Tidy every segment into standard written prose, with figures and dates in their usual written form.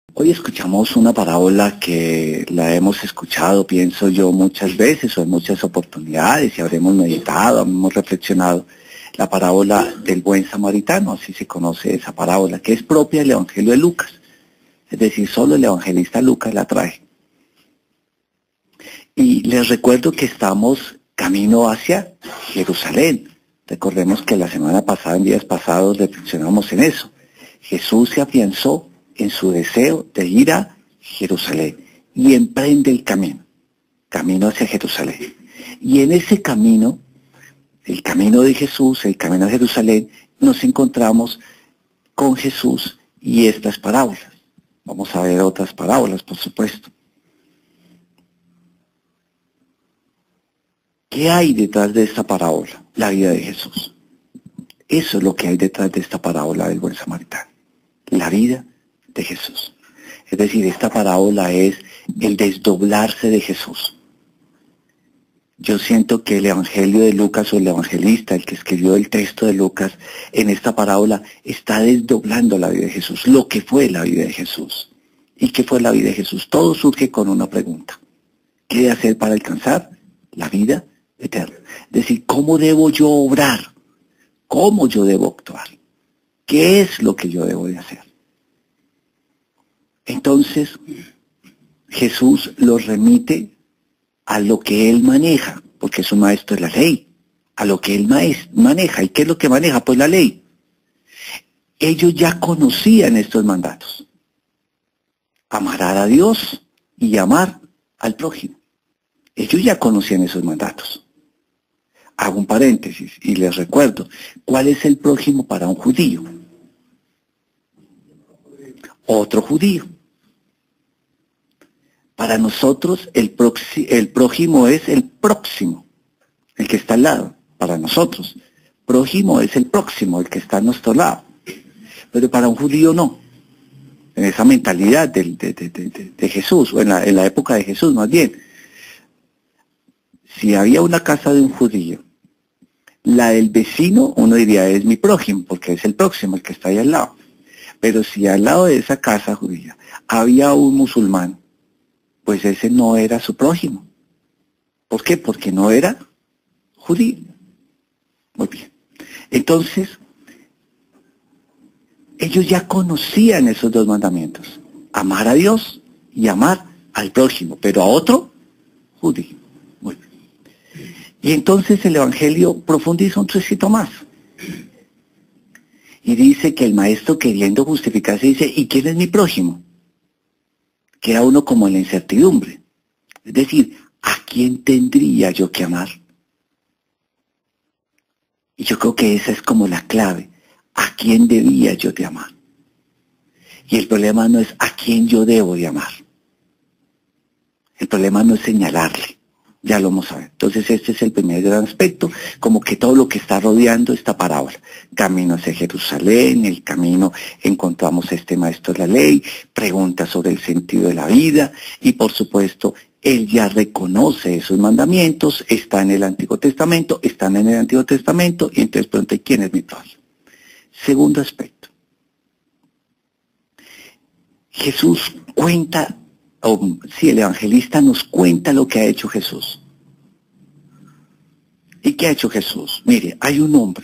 Hoy escuchamos una parábola que la hemos escuchado, pienso yo, muchas veces o en muchas oportunidades y habremos meditado, habremos reflexionado. La parábola del buen samaritano, así se conoce esa parábola, que es propia del Evangelio de Lucas. Es decir, solo el evangelista Lucas la trae. Y les recuerdo que estamos camino hacia Jerusalén. Recordemos que la semana pasada, en días pasados, reflexionamos en eso. Jesús se afianzó en su deseo de ir a Jerusalén y emprende el camino hacia Jerusalén. Y en ese camino, el camino de Jesús, el camino a Jerusalén, nos encontramos con Jesús y estas parábolas. Vamos a ver otras parábolas, por supuesto. ¿Qué hay detrás de esta parábola? La vida de Jesús. Eso es lo que hay detrás de esta parábola del buen samaritano. La vida de Jesús. Es decir, esta parábola es el desdoblarse de Jesús. Yo siento que el Evangelio de Lucas o el evangelista, el que escribió el texto de Lucas, en esta parábola está desdoblando la vida de Jesús, lo que fue la vida de Jesús. ¿Y qué fue la vida de Jesús? Todo surge con una pregunta. ¿Qué de hacer para alcanzar la vida eterna? Es decir, ¿cómo debo yo obrar? ¿Cómo yo debo actuar? ¿Qué es lo que yo debo de hacer? Entonces, Jesús los remite a lo que él maneja, porque es un maestro de la ley, a lo que él maneja. ¿Y qué es lo que maneja? Pues la ley. Ellos ya conocían estos mandatos. Amar a Dios y amar al prójimo. Ellos ya conocían esos mandatos. Hago un paréntesis y les recuerdo, ¿cuál es el prójimo para un judío? Otro judío. Para nosotros el prójimo es el próximo, el que está al lado. Para nosotros, prójimo es el próximo, el que está a nuestro lado. Pero para un judío no. En esa mentalidad de Jesús, o en la época de Jesús más bien. Si había una casa de un judío, la del vecino, uno diría es mi prójimo, porque es el próximo, el que está ahí al lado. Pero si al lado de esa casa judía había un musulmán, pues ese no era su prójimo. ¿Por qué? Porque no era judío. Muy bien. Entonces, ellos ya conocían esos dos mandamientos. Amar a Dios y amar al prójimo, pero a otro judío. Muy bien. Y entonces el Evangelio profundiza un trocito más. Y dice que el maestro, queriendo justificarse, dice, ¿y quién es mi prójimo? Queda uno como en la incertidumbre. Es decir, ¿a quién tendría yo que amar? Y yo creo que esa es como la clave. ¿A quién debía yo de amar? Y el problema no es a quién yo debo de amar. El problema no es señalarle. Ya lo vamos a ver. Entonces este es el primer gran aspecto, como que todo lo que está rodeando esta parábola. Camino hacia Jerusalén, el camino encontramos a este maestro de la ley, preguntas sobre el sentido de la vida y por supuesto él ya reconoce esos mandamientos, están en el Antiguo Testamento y entonces pregunta ¿quién es mi prójimo? Segundo aspecto. Jesús cuenta, el evangelista nos cuenta lo que ha hecho Jesús. ¿Y qué ha hecho Jesús? Mire, hay un hombre.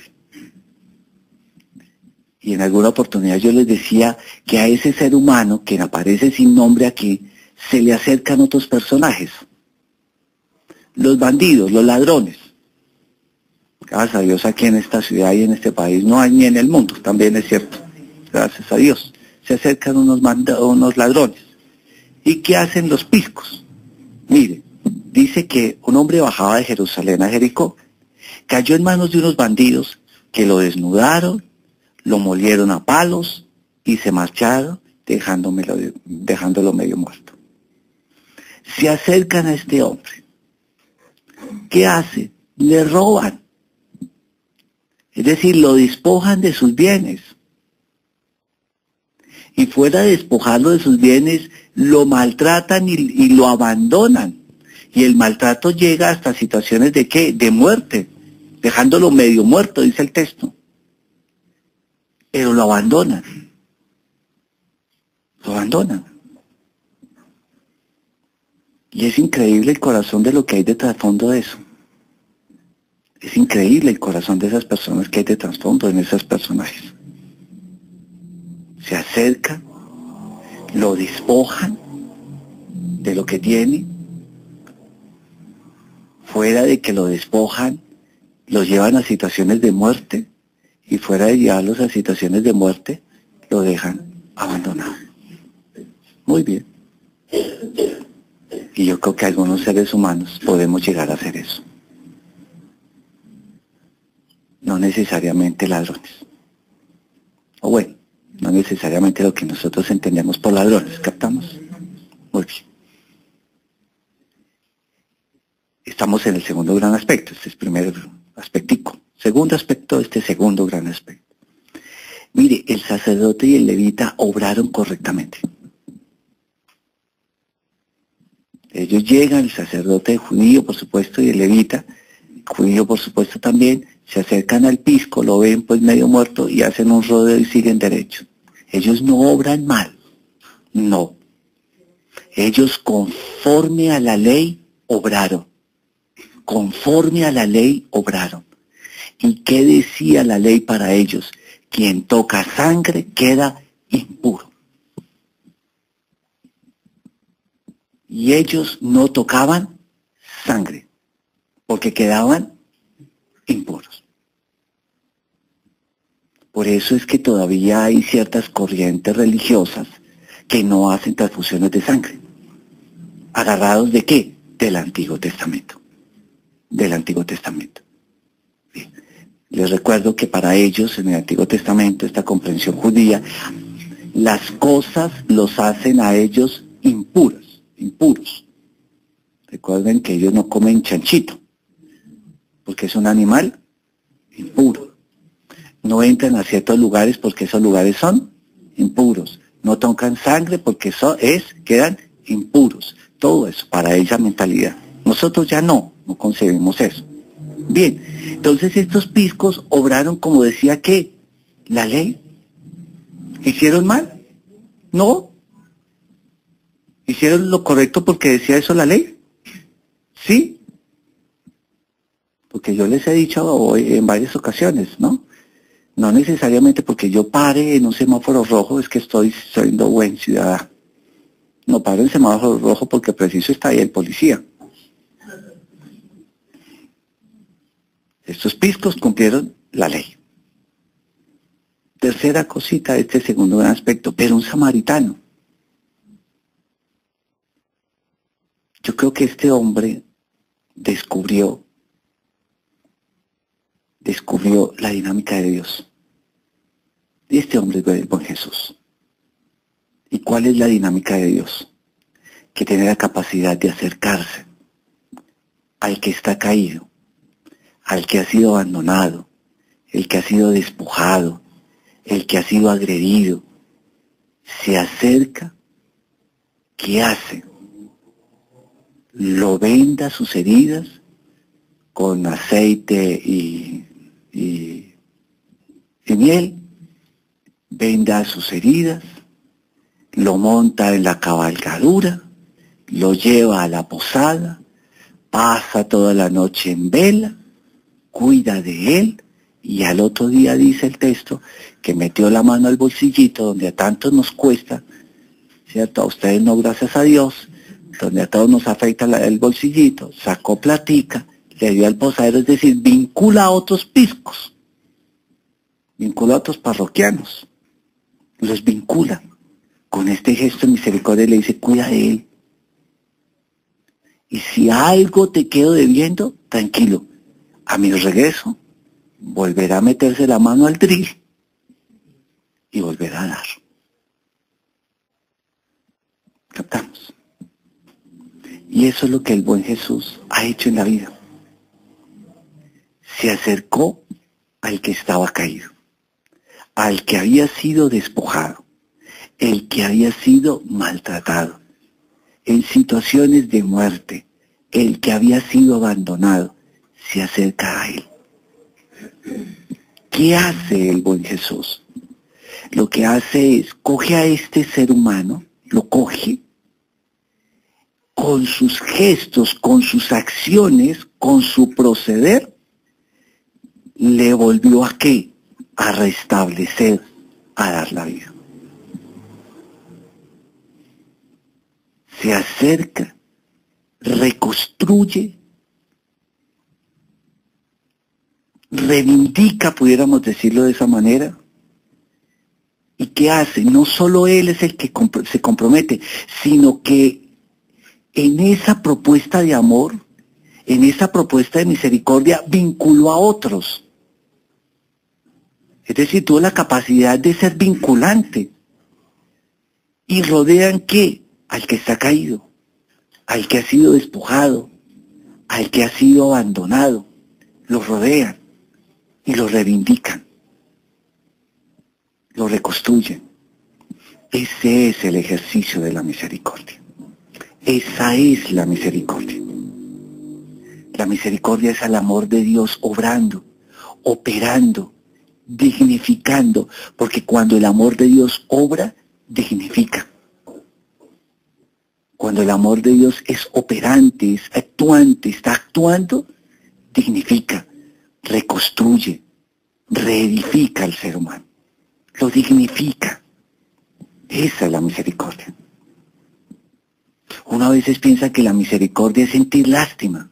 Y en alguna oportunidad yo les decía que a ese ser humano que aparece sin nombre aquí, se le acercan otros personajes. Los bandidos, los ladrones. Gracias a Dios aquí en esta ciudad y en este país no hay ni en el mundo, también es cierto. Gracias a Dios. Se acercan unos ladrones. ¿Y qué hacen los piscos? Mire, dice que un hombre bajaba de Jerusalén a Jericó, cayó en manos de unos bandidos que lo desnudaron, lo molieron a palos y se marcharon dejándolo medio muerto. Se acercan a este hombre. ¿Qué hace? Le roban. Es decir, lo despojan de sus bienes. Y fuera de despojarlo de sus bienes, lo maltratan y lo abandonan. Y el maltrato llega hasta situaciones de ¿qué? De muerte, dejándolo medio muerto, dice el texto. Pero lo abandonan. Lo abandonan. Y es increíble el corazón de lo que hay de trasfondo de eso. Es increíble el corazón de esas personas que hay de trasfondo en esos personajes. Se acercan, lo despojan de lo que tiene, fuera de que lo despojan, lo llevan a situaciones de muerte, y fuera de llevarlos a situaciones de muerte, lo dejan abandonado. Muy bien. Y yo creo que algunos seres humanos podemos llegar a hacer eso. No necesariamente ladrones. O bueno, no necesariamente lo que nosotros entendemos por ladrones, ¿captamos? Muy bien. Estamos en el segundo gran aspecto, este es el primer aspectico. Segundo aspecto, este segundo gran aspecto. Mire, el sacerdote y el levita obraron correctamente. Ellos llegan, el sacerdote judío, por supuesto, y el levita, judío, por supuesto, también, se acercan al pisco, lo ven pues medio muerto y hacen un rodeo y siguen derecho. Ellos no obran mal, no. Ellos conforme a la ley obraron. Conforme a la ley obraron. ¿Y qué decía la ley para ellos? Quien toca sangre queda impuro. Y ellos no tocaban sangre, porque quedaban impuros. Por eso es que todavía hay ciertas corrientes religiosas que no hacen transfusiones de sangre. ¿Agarrados de qué? Del Antiguo Testamento. Del Antiguo Testamento. Bien. Les recuerdo que para ellos, en el Antiguo Testamento, esta comprensión judía, las cosas los hacen a ellos impuros. Recuerden que ellos no comen chanchito, porque es un animal impuro. No entran a ciertos lugares porque esos lugares son impuros. No tocan sangre porque quedan impuros. Todo eso, para ella mentalidad. Nosotros ya no concebimos eso. Bien, entonces estos piscos obraron como decía que la ley. ¿Hicieron mal? No. ¿Hicieron lo correcto porque decía eso la ley? Sí. Porque yo les he dicho hoy en varias ocasiones, ¿no? No necesariamente porque yo pare en un semáforo rojo es que estoy siendo buen ciudadano. No paro en semáforo rojo porque preciso está ahí el policía. Estos piscos cumplieron la ley. Tercera cosita de este segundo gran aspecto, pero un samaritano. Yo creo que este hombre descubrió la dinámica de Dios. Y este hombre es el buen Jesús. ¿Y cuál es la dinámica de Dios? Que tiene la capacidad de acercarse al que está caído, al que ha sido abandonado, el que ha sido despojado, el que ha sido agredido. Se acerca, ¿qué hace? Lo venda sus heridas con aceite y miel, venda sus heridas, lo monta en la cabalgadura, lo lleva a la posada, pasa toda la noche en vela, cuida de él, y al otro día dice el texto que metió la mano al bolsillito donde a tanto nos cuesta, ¿cierto? A ustedes no, gracias a Dios, donde a todos nos afecta el bolsillito, sacó platica, le dio al posadero, es decir, vincula a otros piscos, vincula a otros parroquianos, los vincula. Con este gesto de misericordia le dice, cuida de él. Y si algo te quedo debiendo, tranquilo, a mi regreso, volverá a meterse la mano al drill y volverá a dar. ¿Captamos? Y eso es lo que el buen Jesús ha hecho en la vida. Se acercó al que estaba caído, al que había sido despojado, el que había sido maltratado, en situaciones de muerte, el que había sido abandonado, se acerca a él. ¿Qué hace el buen Jesús? Lo que hace es, coge a este ser humano, lo coge, con sus gestos, con sus acciones, con su proceder, le volvió a qué? A restablecer, a dar la vida. Se acerca, reconstruye, reivindica, pudiéramos decirlo de esa manera. ¿Y qué hace? No solo él es el que se compromete, sino que en esa propuesta de amor, en esa propuesta de misericordia, vinculó a otros. Es decir, tuvo la capacidad de ser vinculante. Y rodean ¿qué? Al que está caído, al que ha sido despojado, al que ha sido abandonado. Lo rodean y lo reivindican, lo reconstruyen. Ese es el ejercicio de la misericordia. Esa es la misericordia. La misericordia es el amor de Dios obrando, operando, dignificando, porque cuando el amor de Dios obra, dignifica. Cuando el amor de Dios es operante, es actuante, está actuando, dignifica, reconstruye, reedifica al ser humano, lo dignifica. Esa es la misericordia. Uno a veces piensa que la misericordia es sentir lástima.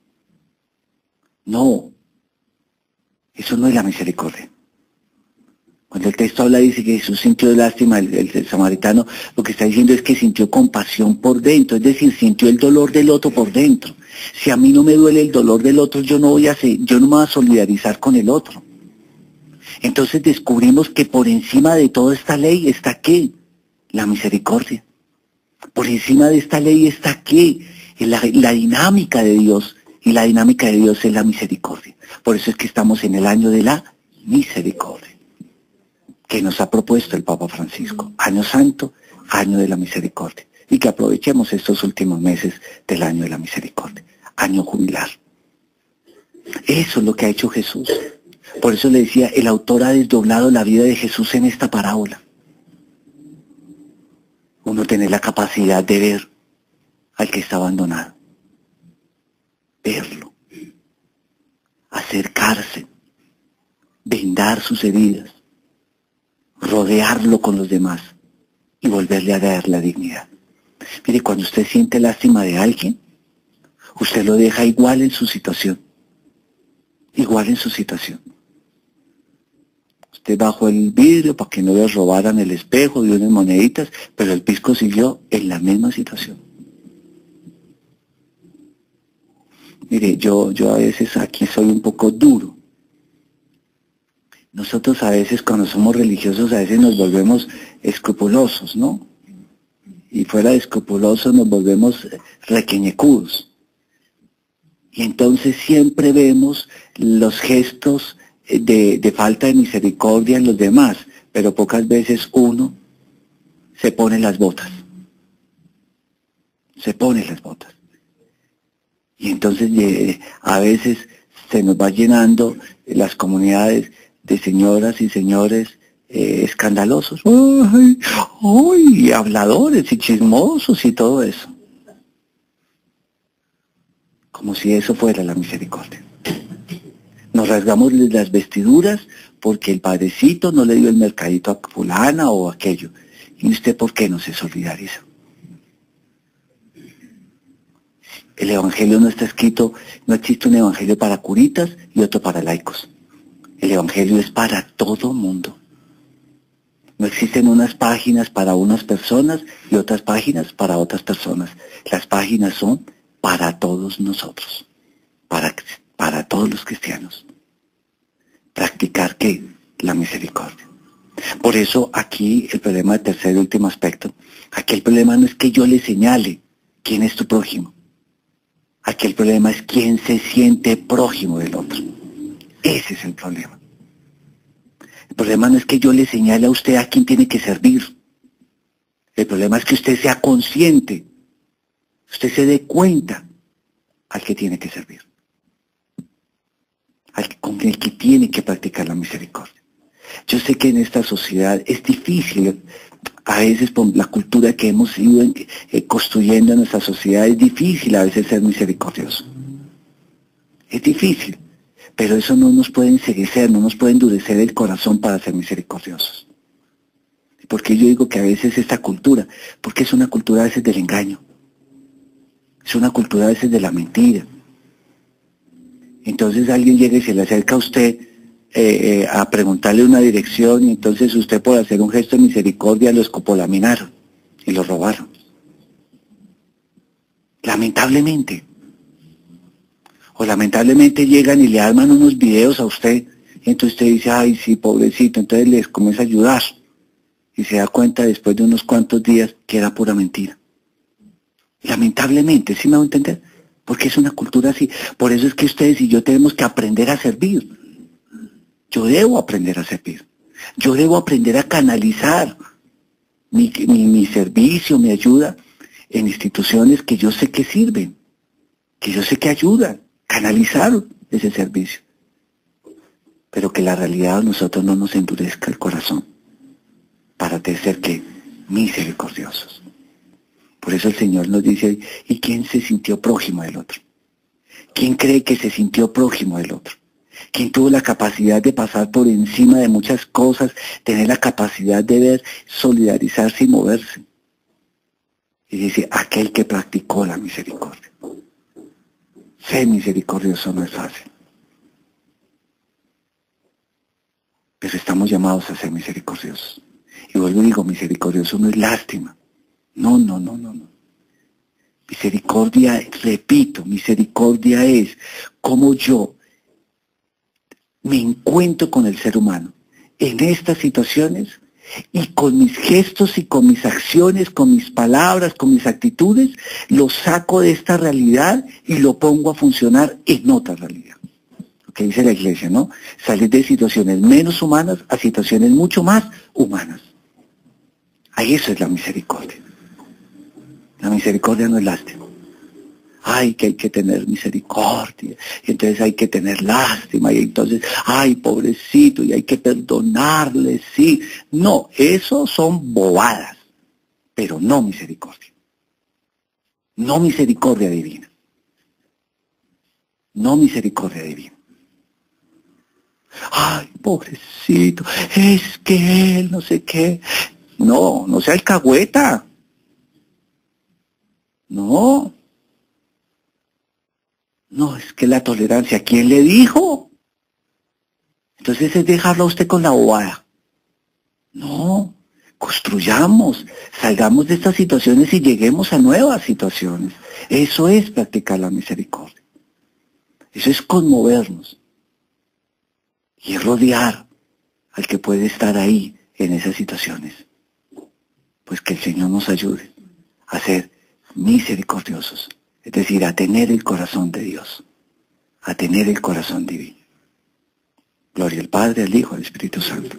No, eso no es la misericordia. Cuando el texto habla, dice que Jesús sintió lástima, el samaritano, lo que está diciendo es que sintió compasión por dentro, es decir, sintió el dolor del otro por dentro. Si a mí no me duele el dolor del otro, yo no me voy a solidarizar con el otro. Entonces descubrimos que por encima de toda esta ley está ¿qué? La misericordia. Por encima de esta ley está ¿qué? La dinámica de Dios, y la dinámica de Dios es la misericordia. Por eso es que estamos en el año de la misericordia que nos ha propuesto el Papa Francisco, año santo, año de la misericordia, y que aprovechemos estos últimos meses del año de la misericordia, año jubilar. Eso es lo que ha hecho Jesús. Por eso le decía, el autor ha desdoblado la vida de Jesús en esta parábola. Uno tiene la capacidad de ver al que está abandonado, verlo, acercarse, vendar sus heridas, rodearlo con los demás y volverle a dar la dignidad. Mire, cuando usted siente lástima de alguien, usted lo deja igual en su situación. Igual en su situación. Usted bajó el vidrio para que no le robaran el espejo, dio unas moneditas, pero el pisco siguió en la misma situación. Mire, yo a veces aquí soy un poco duro. Nosotros a veces cuando somos religiosos a veces nos volvemos escrupulosos, ¿no? Y fuera de escrupulosos nos volvemos requeñecudos. Y entonces siempre vemos los gestos de falta de misericordia en los demás, pero pocas veces uno se pone las botas. Se pone las botas. Y entonces a veces se nos va llenando las comunidades de señoras y señores escandalosos, ¡ay! Habladores y chismosos y todo eso. Como si eso fuera la misericordia. Nos rasgamos las vestiduras porque el padrecito no le dio el mercadito a fulana o aquello. ¿Y usted por qué no se solidariza? El evangelio no está escrito, no existe un evangelio para curitas y otro para laicos. El evangelio es para todo mundo. No existen unas páginas para unas personas y otras páginas para otras personas. Las páginas son para todos nosotros, para todos los cristianos. Practicar ¿qué? La misericordia. Por eso aquí el problema del tercer y último aspecto, aquí el problema no es que yo le señale quién es tu prójimo. Aquí el problema es quién se siente prójimo del otro. Ese es el problema. El problema no es que yo le señale a usted a quién tiene que servir. El problema es que usted sea consciente, usted se dé cuenta al que tiene que servir, con el que tiene que practicar la misericordia. Yo sé que en esta sociedad es difícil, A veces por la cultura que hemos ido construyendo en nuestra sociedad es difícil a veces ser misericordioso. Es difícil, pero eso no nos puede enceguecer, no nos puede endurecer el corazón para ser misericordiosos. Porque yo digo que a veces esta cultura, porque es una cultura a veces del engaño, es una cultura a veces de la mentira. Entonces alguien llega y se le acerca a usted a preguntarle una dirección y entonces usted por hacer un gesto de misericordia lo escopolaminaron y lo robaron. Lamentablemente. O lamentablemente llegan y le arman unos videos a usted y entonces usted dice, ay sí, pobrecito, entonces les comienza a ayudar. Y se da cuenta después de unos cuantos días que era pura mentira. Lamentablemente, ¿sí me va a entender? Porque es una cultura así. Por eso es que ustedes y yo tenemos que aprender a servir. Yo debo aprender a servir. Yo debo aprender a canalizar mi servicio, mi ayuda en instituciones que yo sé que sirven, que yo sé que ayudan. Canalizar ese servicio. Pero que la realidad a nosotros no nos endurezca el corazón para ser que misericordiosos. Por eso el Señor nos dice, ¿y quién se sintió prójimo del otro? ¿Quién cree que se sintió prójimo del otro? ¿Quién tuvo la capacidad de pasar por encima de muchas cosas, tener la capacidad de ver, solidarizarse y moverse? Y dice, aquel que practicó la misericordia. Ser misericordioso no es fácil. Pero estamos llamados a ser misericordiosos. Y vuelvo y digo, misericordioso no es lástima. No. Misericordia, repito, misericordia es como yo me encuentro con el ser humano en estas situaciones y con mis gestos y con mis acciones, con mis palabras, con mis actitudes, lo saco de esta realidad y lo pongo a funcionar en otra realidad. Lo que dice la iglesia, ¿no? Salir de situaciones menos humanas a situaciones mucho más humanas. Ahí eso es la misericordia. La misericordia no es lástima. Ay, que hay que tener misericordia, y entonces hay que tener lástima, y entonces, ay, pobrecito, y hay que perdonarle, sí. No, eso son bobadas, pero no misericordia. No misericordia divina. No misericordia divina. Ay, pobrecito, es que él no sé qué. No, no sea alcahueta. No. No, es que la tolerancia, ¿quién le dijo? Entonces es dejarlo a usted con la bobada. No, construyamos, salgamos de estas situaciones y lleguemos a nuevas situaciones. Eso es practicar la misericordia. Eso es conmovernos. Y es rodear al que puede estar ahí en esas situaciones. Pues que el Señor nos ayude a ser misericordiosos. Es decir, a tener el corazón de Dios, a tener el corazón divino. Gloria al Padre, al Hijo, al Espíritu Santo.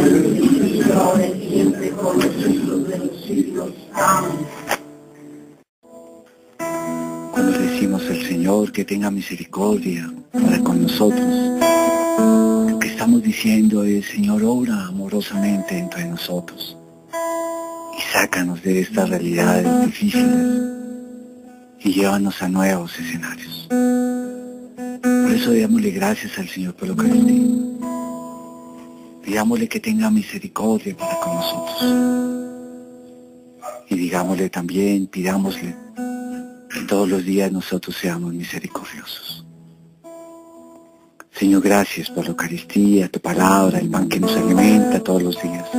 Cuando decimos al Señor que tenga misericordia para con nosotros, lo que estamos diciendo es, Señor, obra amorosamente entre nosotros y sácanos de estas realidades difíciles y llévanos a nuevos escenarios. Por eso démosle gracias al Señor por la Eucaristía. Digámosle que tenga misericordia para con nosotros. Y digámosle también, pidámosle, que todos los días nosotros seamos misericordiosos. Señor, gracias por la Eucaristía, tu palabra, el pan que nos alimenta todos los días.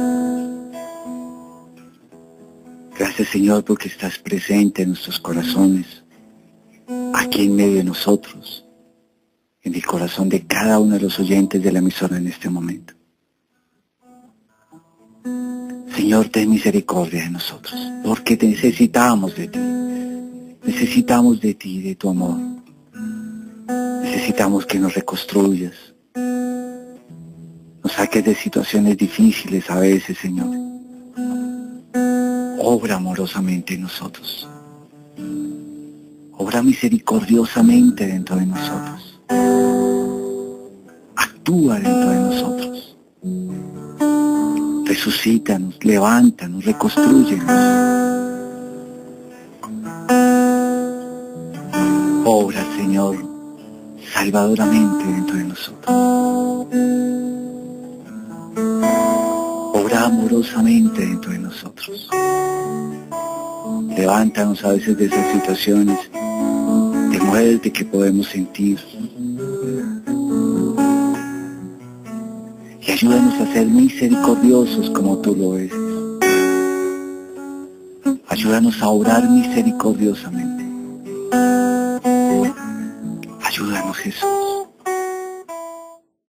Gracias, Señor, porque estás presente en nuestros corazones, aquí en medio de nosotros, en el corazón de cada uno de los oyentes de la emisora en este momento. Señor, ten misericordia de nosotros, porque te necesitamos de ti. Necesitamos de ti, de tu amor. Necesitamos que nos reconstruyas. Nos saques de situaciones difíciles a veces, Señor. Obra amorosamente en nosotros. Obra misericordiosamente dentro de nosotros. Actúa dentro de nosotros. Resucítanos, levántanos, reconstrúyenos. Obra, Señor, salvadoramente dentro de nosotros. Obra amorosamente dentro de nosotros. Levántanos a veces de esas situaciones de muerte que podemos sentir. Y ayúdanos a ser misericordiosos como tú lo eres. Ayúdanos a obrar misericordiosamente. Ayúdanos, Jesús.